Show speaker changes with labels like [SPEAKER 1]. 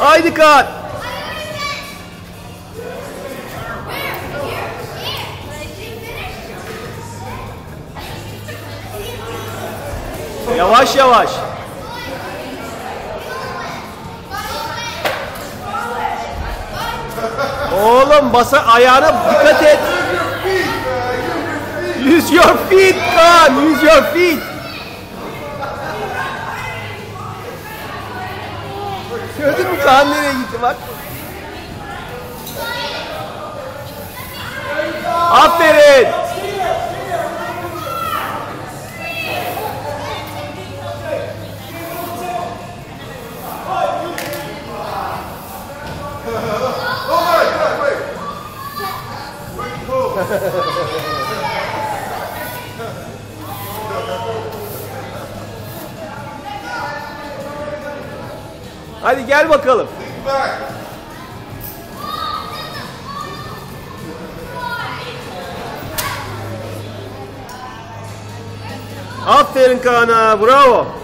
[SPEAKER 1] Haydi Kaan. Yavaş yavaş. Oğlum basa ayağına dikkat et. Use your feet Kaan. Use your feet. Gördün mü Kaan nereye gitti bak. Aferin. Hadi gel bakalım. Aferin Kaan'a, bravo.